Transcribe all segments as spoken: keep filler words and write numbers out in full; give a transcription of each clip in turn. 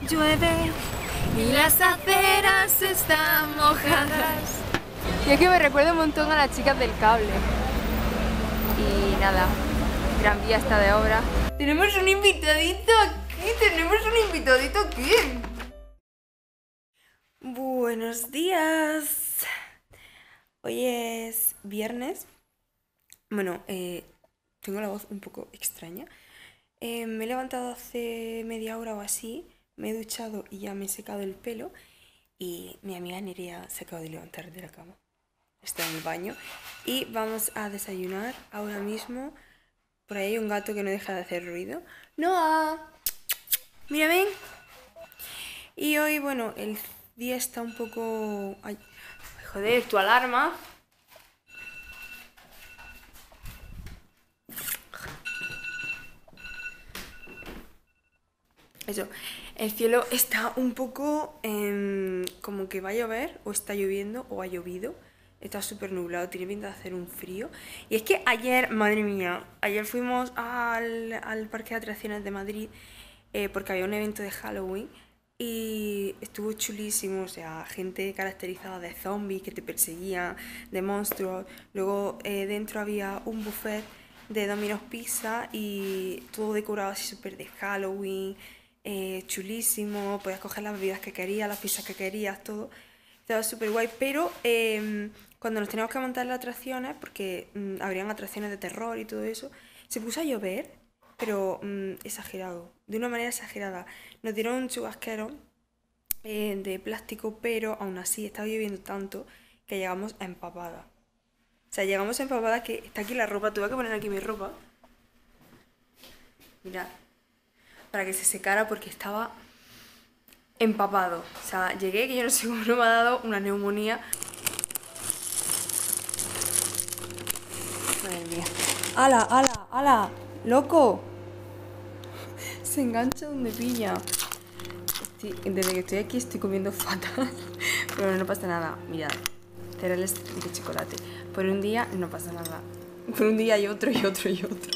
Llueve y las aceras están mojadas. Y es que me recuerda un montón a las chicas del cable. Y nada, Gran Vía está de obra. Tenemos un invitadito aquí, tenemos un invitadito aquí. Buenos días. Hoy es viernes. Bueno, eh, tengo la voz un poco extraña. Eh, me he levantado hace media hora o así, me he duchado y ya me he secado el pelo. Y mi amiga Nerea se acaba de levantar de la cama. Está en el baño. Y vamos a desayunar ahora mismo. Por ahí hay un gato que no deja de hacer ruido. ¡Noah! Mira, ven. Y hoy, bueno, el día está un poco... Ay, joder, tu alarma. Eso, el cielo está un poco eh, como que va a llover, o está lloviendo, o ha llovido. Está súper nublado, tiene pinta de hacer un frío. Y es que ayer, madre mía, ayer fuimos al, al Parque de Atracciones de Madrid eh, porque había un evento de Halloween y estuvo chulísimo, o sea, gente caracterizada de zombies que te perseguían, de monstruos. Luego eh, dentro había un buffet de Domino's Pizza y todo decorado así súper de Halloween, eh, chulísimo, podías coger las bebidas que querías, las pizzas que querías, todo. Estaba súper guay, pero eh, cuando nos teníamos que montar las atracciones, porque mmm, habrían atracciones de terror y todo eso, se puso a llover, pero mmm, exagerado, de una manera exagerada. Nos dieron un chubasquero eh, de plástico, pero aún así estaba lloviendo tanto que llegamos a empapada. O sea, llegamos a empapada que está aquí la ropa, tuve que poner aquí mi ropa. Mirad, para que se secara porque estaba... empapado, o sea, llegué que yo no sé cómo no me ha dado una neumonía. Madre mía. ¡Hala, hala, hala! ¡Loco! Se engancha donde pilla. Estoy, desde que estoy aquí estoy comiendo fatal. Pero no pasa nada, mirad. Cereales de chocolate. Por un día no pasa nada. Por un día hay otro y otro y otro.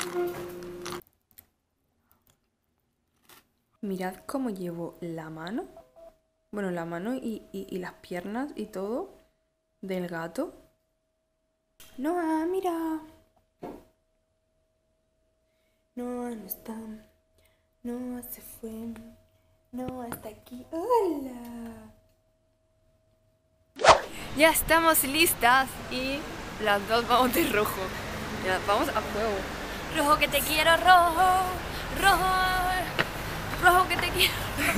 Mirad cómo llevo la mano, bueno, la mano y, y, y las piernas y todo del gato. Noah, mira. Noah no está. Noah se fue. Noah está aquí. ¡Hola! Ya estamos listas y las dos vamos de rojo. Ya, vamos a fuego. Rojo que te quiero, rojo, rojo. Rojo que te quiero.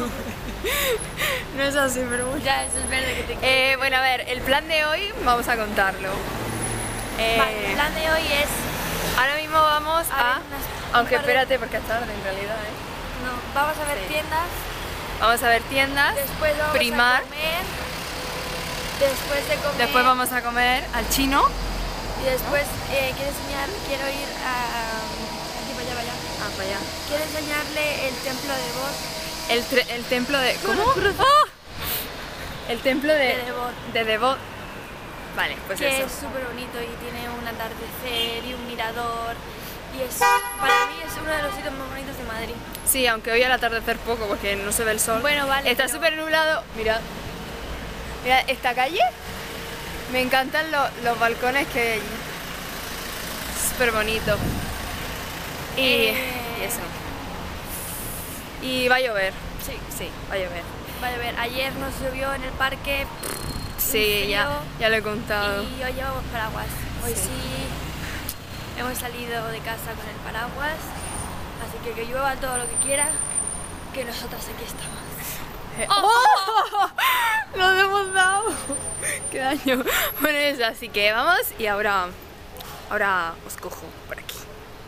No es así, pero bueno. Ya, eso es verde que te quiero. Eh, bueno, a ver, el plan de hoy vamos a contarlo. Eh, Vale, el plan de hoy es... Ahora mismo vamos a... a ver unas- aunque un par de- espérate, porque es tarde en realidad, ¿eh? No, vamos a ver Sí. tiendas. Vamos a ver tiendas, Después vamos primar, a comer. Después de comer. después vamos a comer al chino. Y después eh, quiero enseñar, quiero ir a... Aquí, para allá, para allá. Ah, para allá. Quiero enseñarle el templo de Voss. El, tre- el templo de... ¿Cómo? Cruza. ¡Ah! El templo de... De Devot. De Devot. Vale, pues Que eso. es súper bonito y tiene un atardecer y un mirador. Y es, para mí es uno de los sitios más bonitos de Madrid. Sí, aunque hoy al atardecer poco porque no se ve el sol. Bueno, vale, Está pero- súper nublado. Mirad. Mirad, esta calle. Me encantan lo- los balcones que hay allí. Súper bonito. Y, Eh. y eso. Y va a llover. Sí. Sí, va a llover. Vale, a ver, ayer nos llovió en el parque. Sí, un ya, frío, ya lo he contado. Y hoy llevamos paraguas. Hoy Sí. sí. hemos salido de casa con el paraguas. Así que que llueva todo lo que quiera, que nosotras aquí estamos. ¡Oh! ¡Lo hemos dado! ¡Qué daño! Bueno, eso, así que vamos y ahora, ahora os cojo por aquí.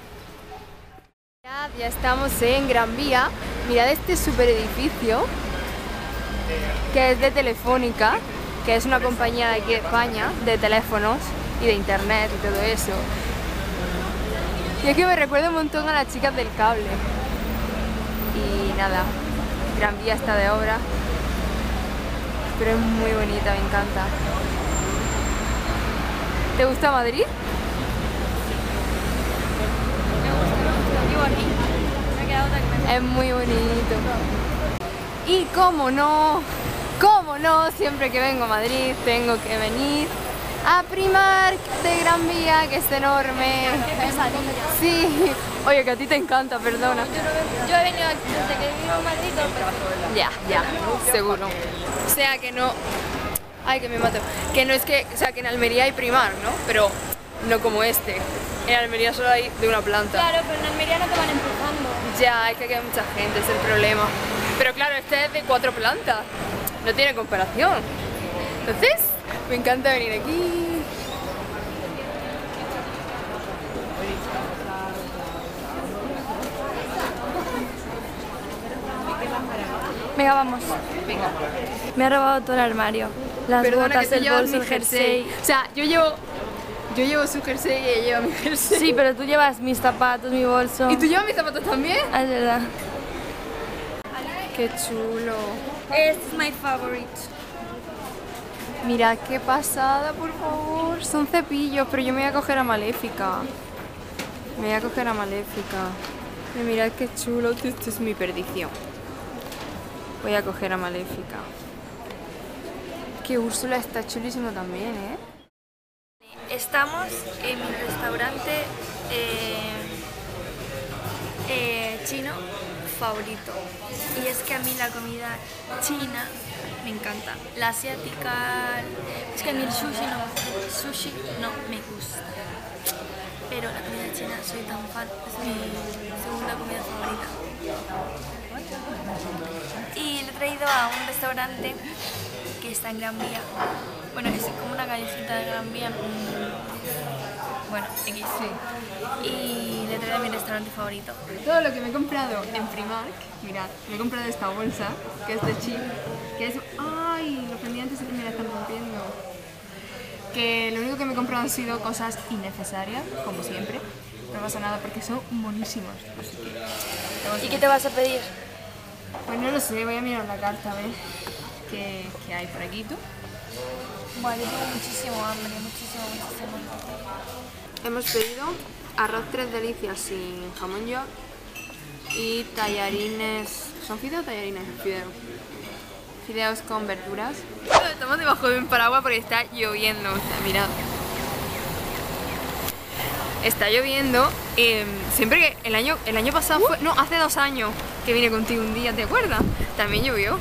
Ya, ya estamos en Gran Vía. Mirad este super edificio que es de Telefónica, que es una compañía de aquí de España de teléfonos y de internet y todo eso. Y es que me recuerda un montón a las chicas del cable. Y nada, Gran Vía está de obra, pero es muy bonita, me encanta. ¿Te gusta Madrid? Me gusta, me gusta. Vivo aquí. Me he quedado tan Es muy bonito. Y cómo no, cómo no, siempre que vengo a Madrid tengo que venir a Primark de Gran Vía, que es enorme. Qué pesadilla. Sí, oye, que a ti te encanta, perdona. Yo, no, yo he venido desde que vivo en Madrid dos veces. Ya, ya, seguro. O sea que no... Ay, que me mato. Que no es que... O sea, que en Almería hay Primark, ¿no? Pero no como este. En Almería solo hay de una planta. Claro, pero en Almería no te van empujando. Ya, es que aquí hay mucha gente, es el problema. Pero claro, este es de cuatro plantas. No tiene comparación. Entonces, me encanta venir aquí. Venga, vamos. Venga. Me ha robado todo el armario. Las Perdona, botas, que tú el llevas bolso, mi el jersey. O sea, yo llevo... Yo llevo su jersey y ella lleva mi jersey. Sí, pero tú llevas mis zapatos, mi bolso. ¿Y tú llevas mis zapatos también? Ah, es verdad. Qué chulo. Este es mi favorite. Mirad qué pasada, por favor. Son cepillos, pero yo me voy a coger a Maléfica. Me voy a coger a Maléfica. Y mirad qué chulo. Esto es mi perdición. Voy a coger a Maléfica. Que Úrsula está chulísimo también, ¿eh? Estamos en mi restaurante eh, eh, chino favorito. Y es que a mí la comida china me encanta. La asiática... Es que a mí el sushi no, sushi no me gusta. Pero la comida china soy tan fan. Es mi segunda comida favorita. Y le he traído a un restaurante que está en Gran Vía. Bueno, es como una callecita de Gran Vía. Bueno, X. Sí. Y le traigo a mi restaurante favorito. Todo lo que me he comprado en Primark, mirad, me he comprado esta bolsa, que es de chip, que es... ¡Ay! Los pendientes me la están rompiendo. Que lo único que me he comprado han sido cosas innecesarias, como siempre. No pasa nada porque son monísimos. Así que... ¿Y qué te vas a pedir? Pues no lo sé, voy a mirar la carta a ver qué, qué hay por aquí, ¿tú? Bueno, yo tengo muchísimo hambre, muchísimo, muchísimo. Hemos pedido arroz tres delicias sin jamón york y tallarines... ¿Son fideos o tallarines? Fideos. Fideos con verduras. Estamos debajo de un paraguas porque está lloviendo, o sea, mirad. Está lloviendo. Eh, siempre que el año, el año pasado fue... No, hace dos años que vine contigo un día, ¿te acuerdas? También llovió.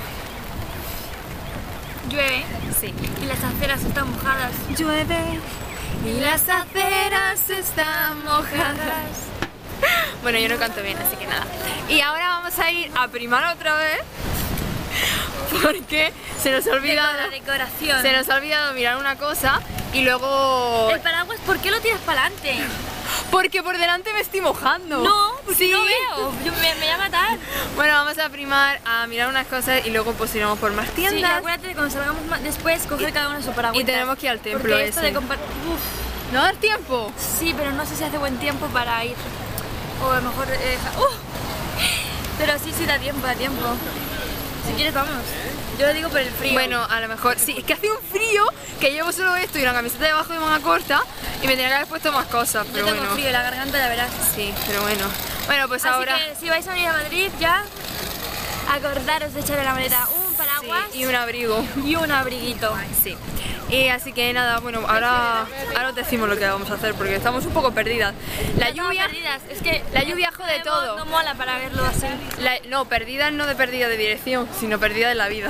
Llueve. Sí. Y las aceras están mojadas. Llueve y las aceras están mojadas. Bueno, yo no canto bien, así que nada. Y ahora vamos a ir a Primark otra vez porque se nos ha olvidado la decoración. Se nos ha olvidado mirar una cosa y luego... El paraguas, ¿por qué lo tiras para adelante? Porque por delante me estoy mojando. No, porque sí. no veo. Yo me, me voy a matar. Bueno, vamos a Primark a mirar unas cosas y luego pues iremos por más tiendas. Sí, acuérdate de cuando salgamos más, después coger cada uno su paraguas. Y tenemos que ir al templo porque esto ese. de compar... Uf. ¿No dar tiempo? Sí, pero no sé si hace buen tiempo para ir. O a lo mejor... Eh, ¡uh! Pero sí, sí da tiempo, da tiempo. Si quieres vamos. Yo lo digo por el frío. Bueno, a lo mejor sí, es que hace un frío que llevo solo esto y una camiseta debajo de manga corta y me tenía que haber puesto más cosas, pero Yo tengo bueno. frío, la garganta ya verás. Sí, pero bueno. Bueno, pues Así ahora... que si vais a venir a Madrid ya, acordaros de echar en la maleta un paraguas Sí, y un abrigo. y un abriguito. Sí. Y así que nada, bueno, ahora, ahora os decimos lo que vamos a hacer porque estamos un poco perdidas. La Estamos lluvia... perdidas. Es que La lluvia jode no- todo. No mola para verlo así. La- no, perdidas no de pérdida de dirección, sino pérdida de la vida.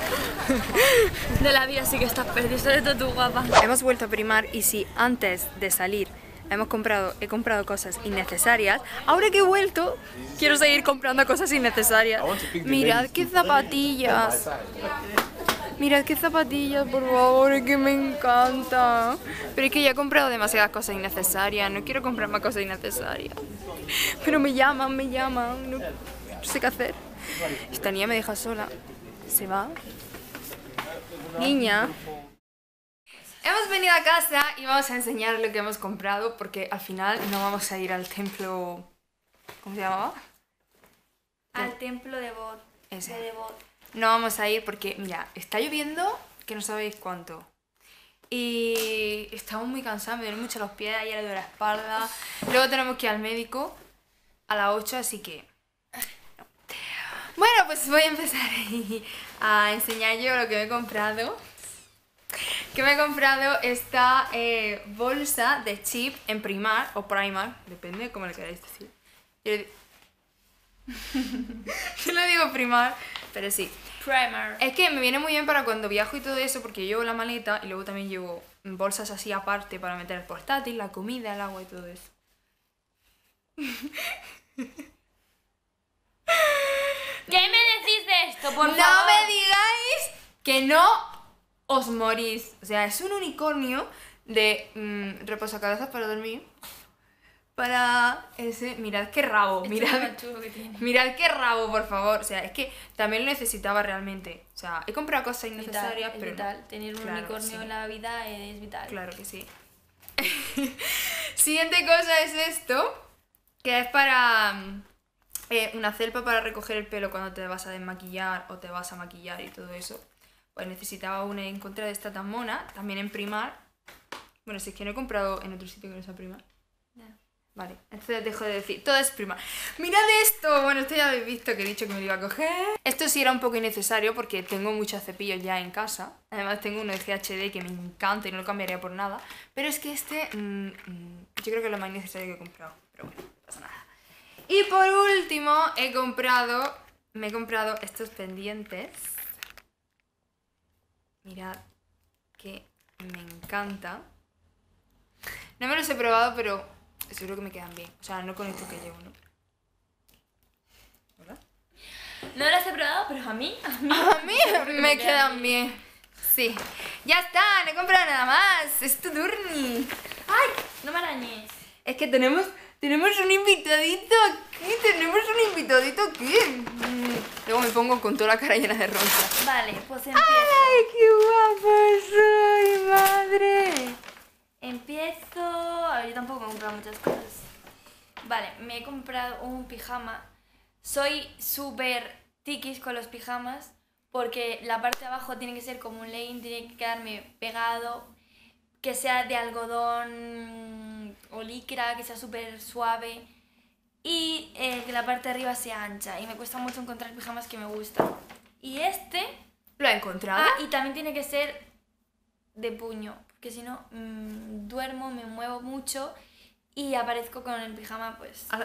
De la vida sí que estás perdida, sobre todo tú, guapa. Hemos vuelto a Primark y si antes de salir hemos comprado, he comprado cosas innecesarias, ahora que he vuelto quiero seguir comprando cosas innecesarias. Mirad qué zapatillas. Mirad qué zapatillas, por favor, es que me encanta. Pero es que ya he comprado demasiadas cosas innecesarias, no quiero comprar más cosas innecesarias. Pero me llaman, me llaman, no, no sé qué hacer. Esta niña me deja sola. Se va. Niña. Hemos venido a casa y vamos a enseñar lo que hemos comprado porque al final no vamos a ir al templo... ¿Cómo se llamaba? Al templo de Bod. Ese. De Devot. No vamos a ir porque, mira, está lloviendo que no sabéis cuánto. Y estamos muy cansados, me duelen mucho los pies, ayer le duele la espalda. Luego tenemos que ir al médico a las ocho, así que... Bueno, pues voy a empezar a enseñar yo lo que me he comprado. Que me he comprado esta eh, bolsa de chip en Primark o Primark, depende de cómo le queráis decir. Yo le, yo le digo Primark, pero sí. Primer. Es que me viene muy bien para cuando viajo y todo eso, porque llevo la maleta y luego también llevo bolsas así aparte para meter el portátil, la comida, el agua y todo eso. ¿Qué me decís de esto, por no favor? me digáis que no os morís. O sea, es un unicornio de mmm, reposacabezas para dormir. Para ese... Mirad qué rabo, Esto mirad, es lo más chulo que tiene. mirad qué rabo, por favor. O sea, es que también lo necesitaba realmente. O sea, he comprado cosas innecesarias, Vital, es pero vital. no. Tener un Claro, unicornio sí. en la vida es vital. Claro que sí. Siguiente cosa es esto, que es para mm, eh, una celpa para recoger el pelo cuando te vas a desmaquillar o te vas a maquillar y todo eso. Pues necesitaba una y encontré de esta tan mona, también en Primark. Bueno, si es que no he comprado en otro sitio que no sea Primark. Ya. Vale, entonces dejo de decir, todo es Primark. ¡Mirad esto! Bueno, esto ya habéis visto que he dicho que me lo iba a coger. Esto sí era un poco innecesario porque tengo muchos cepillos ya en casa. Además tengo uno de G H D que me encanta y no lo cambiaría por nada. Pero es que este, mmm, mmm, yo creo que es lo más necesario que he comprado. Pero bueno, no pasa nada. Y por último, he comprado, me he comprado estos pendientes. Mirad, que me encanta. No me los he probado, pero seguro que me quedan bien. O sea, no con esto que llevo, ¿no? ¿Verdad? No las he probado, pero a mí, a mí, A mí seguro que me quedan bien. Sí. Ya está, no he comprado nada más. Es tu turni. ¡Ay! No me arañes. Es que tenemos, tenemos un invitadito aquí. Tenemos un invitadito aquí. Mm, Luego me pongo con toda la cara llena de ronchas. Vale, pues empiezo. ¡Ay, qué guapo soy, madre! Empiezo... A ver, yo tampoco me he comprado muchas cosas. Vale, me he comprado un pijama. Soy súper tiquis con los pijamas porque la parte de abajo tiene que ser como un legging, tiene que quedarme pegado, que sea de algodón o licra, que sea súper suave y eh, que la parte de arriba sea ancha. Y me cuesta mucho encontrar pijamas que me gustan. Y este... ¿Lo he encontrado? Ah, y también tiene que ser de puño, porque si no mmm, duermo, me muevo mucho y aparezco con el pijama pues... Algo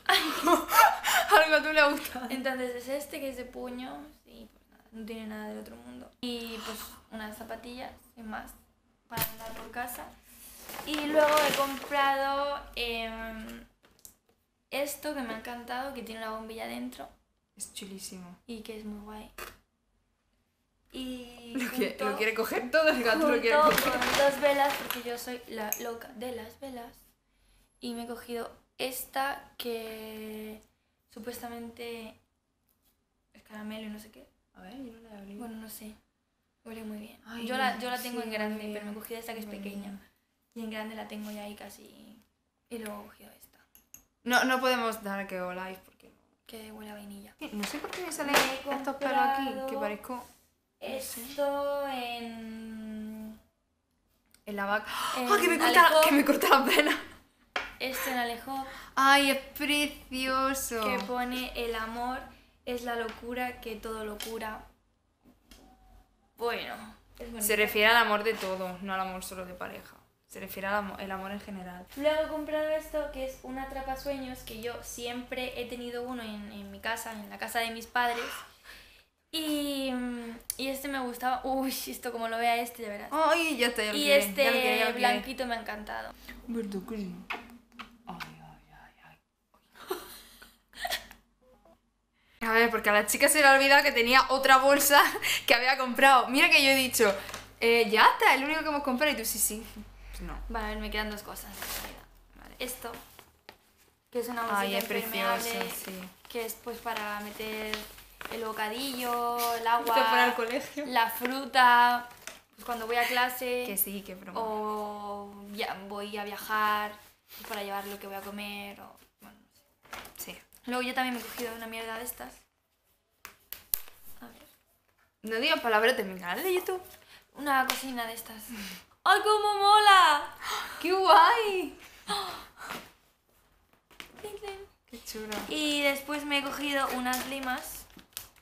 a tú le gusta. Entonces es este que es de puño, sí, pues nada, no tiene nada del otro mundo. Y pues unas zapatillas, sin más, para andar por casa. Y luego he comprado eh, esto que me ha encantado, que tiene una bombilla dentro Es chulísimo. y que es muy guay. Y Lo, que, junto- lo quiere coger todo, el gato lo quiere junto coger. con dos velas, porque yo soy la loca de las velas. Y me he cogido esta que supuestamente es caramelo y no sé qué. A ver, yo no la he abierto. Bueno, no sé. Huele muy bien. Ay, yo, la, yo la tengo sí, en grande, huele pero me he bien. cogido esta que es Huele pequeña. bien. Y en grande la tengo ya ahí casi. Y luego he cogido esta, No, no podemos dar que oláis porque que huele a vainilla. no. No sé por qué me salen Me he estos pelos aquí, comprado- que parezco Esto en. en la vaca. En ¡Ah, que me corta, Alejo. que me corta la pena! Este en Alejo, ¡Ay, es precioso! que pone el amor es la locura que todo lo cura. Bueno, es bonito. Se refiere al amor de todo, no al amor solo de pareja. Se refiere al amor, el amor en general. Luego he comprado esto que es un atrapasueños, que yo siempre he tenido uno en, en mi casa, en la casa de mis padres. Y, mm, y este me gustaba. Uy, esto como lo vea este, ya verás. ¡Ay, ya está! Ya lo Y quiere, este ya lo quiere, ya lo quiere. blanquito me ha encantado. ¿Verdad que sí? Ay, ay, ay, ay. A ver, porque a la chica se le ha olvidado que tenía otra bolsa que había comprado. Mira que yo he dicho, eh, ya está, es lo único que hemos comprado. Y tú, sí, sí. Pues no. Vale, a ver, me quedan dos cosas. Vale, esto, que es una bolsita Ay, es impermeable, precioso, sí. que es pues para meter el bocadillo, el agua, Esto para el colegio. la fruta, pues cuando voy a clase. Que sí, que broma. O ya voy a viajar pues para llevar lo que voy a comer o bueno, no sé. Sí. Luego yo también me he cogido una mierda de estas. A ver. No digas palabras de mi canal de YouTube. Una cocina de estas. ¡Ay, cómo mola! ¡Qué guay! Tin, tin. ¡Qué chulo! Y después me he cogido unas limas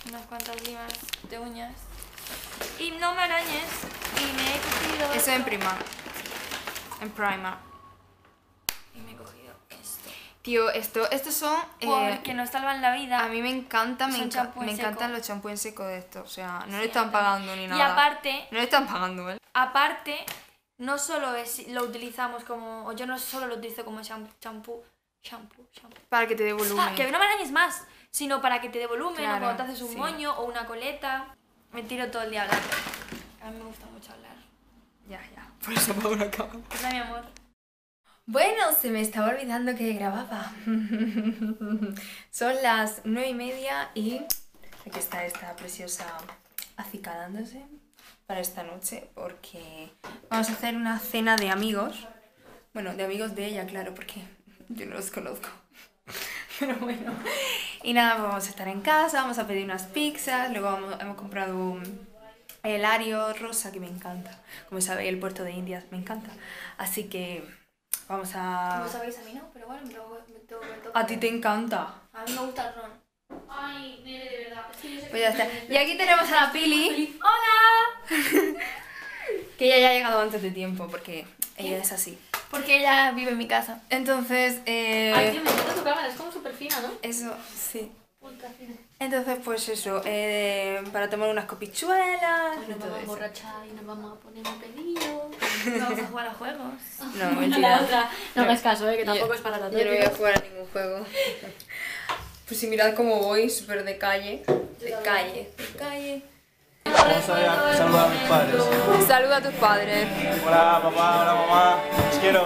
unas cuantas limas de uñas. Y no me arañes. Y me he cogido... Eso en Primark. En Primark. Y me he cogido esto. Tío, esto, estos son... eh, Porque nos salvan la vida. a mí me encanta, me, Son enca- champú en me seco. encantan los champús en seco de estos. O sea, no Sí, le están a mí pagando ni Y nada. aparte, No le están pagando, ¿eh? aparte, no solo es, lo utilizamos como... O yo no solo lo utilizo como champú. Champú, champú, champú. Para que te dé volumen. Ah, que no me arañes más, sino para que te dé volumen, Claro, o cuando te haces un sí. moño o una coleta. Me tiro todo el día hablando. A mí me gusta mucho hablar. Ya, ya. Por eso pago una cama. ¿Verdad, mi amor? Bueno, se me estaba olvidando que grababa. Son las nueve y media y aquí está esta preciosa acicalándose para esta noche porque vamos a hacer una cena de amigos. Bueno, de amigos de ella, claro, porque yo no los conozco. Pero bueno. Y nada, pues vamos a estar en casa, vamos a pedir unas pizzas, luego vamos- hemos comprado un helario rosa que me encanta. Como sabéis, el puerto de Indias me encanta. Así que vamos a... Como sabéis, a mí no, pero bueno, me tengo, me tengo que tocar. A ti te encanta. A mí me gusta el ron. Ay, Nere, de verdad. Es que yo sé Pues que- ya está. Y aquí tenemos a la Pili, ¡Hola! que ella ya ha llegado antes de tiempo porque ella es así. Porque ella vive en mi casa. Entonces, eh... Ay, tío, me encanta tu cámara, es como súper fina, ¿no? eso, sí. Ultra fina. Entonces, pues eso, eh, para tomar unas copichuelas y Nos todo vamos a eso. emborrachar y nos vamos a poner un pedillo. Vamos a jugar a juegos. No, La mentira. otra. No No. me hagas caso, ¿eh? Que Yo- tampoco es para tanto. Yo no voy a jugar a ningún juego. Pues si mirad cómo voy, súper de calle. De calle, de calle. Vamos a saludar a mis padres. Saluda a tus padres. Hola papá, hola mamá, os quiero.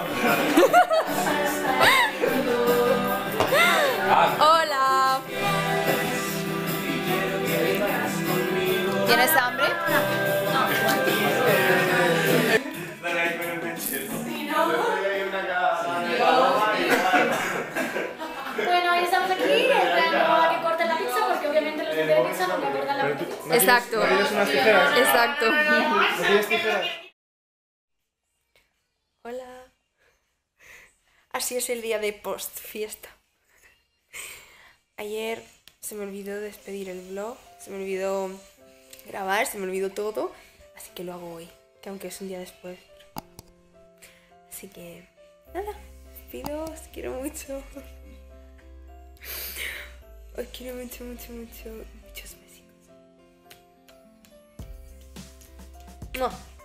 Hola. ¿Tienes hambre? Bueno, hoy estamos aquí esperando a que corten la pizza porque obviamente los de pizza nunca cortan la pizza. Exacto. ¿No tienes unas tijeras? Exacto. ¿No tienes tijeras? Hola. Así es el día de post fiesta. Ayer se me olvidó despedir el vlog, se me olvidó grabar, se me olvidó todo, así que lo hago hoy, que aunque es un día después. Así que nada, os pido, os quiero mucho. Os quiero mucho, mucho, mucho, muchos besitos. ¡Mua!